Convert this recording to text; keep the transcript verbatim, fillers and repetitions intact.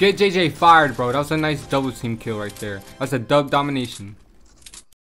Get J J fired, bro. That was a nice double team kill right there. That's a dub domination.